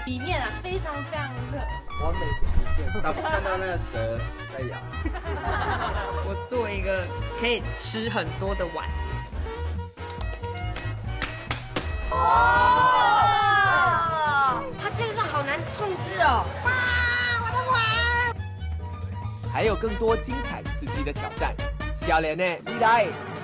里面啊非常非常热。 完美的图片，看到那个蛇在咬。 我做一个可以吃很多的碗。 它真的是好难控制哦！哇，我的碗！ 还有更多精彩刺激的挑战，笑脸呢，你来！